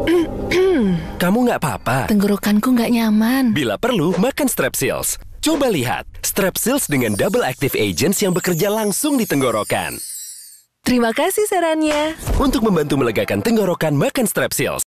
Kamu nggak apa-apa? Tenggorokanku nggak nyaman. Bila perlu, makan Strepsils. Coba lihat, Strepsils dengan double active agents yang bekerja langsung di tenggorokan. Terima kasih sarannya. Untuk membantu melegakan tenggorokan, makan Strepsils.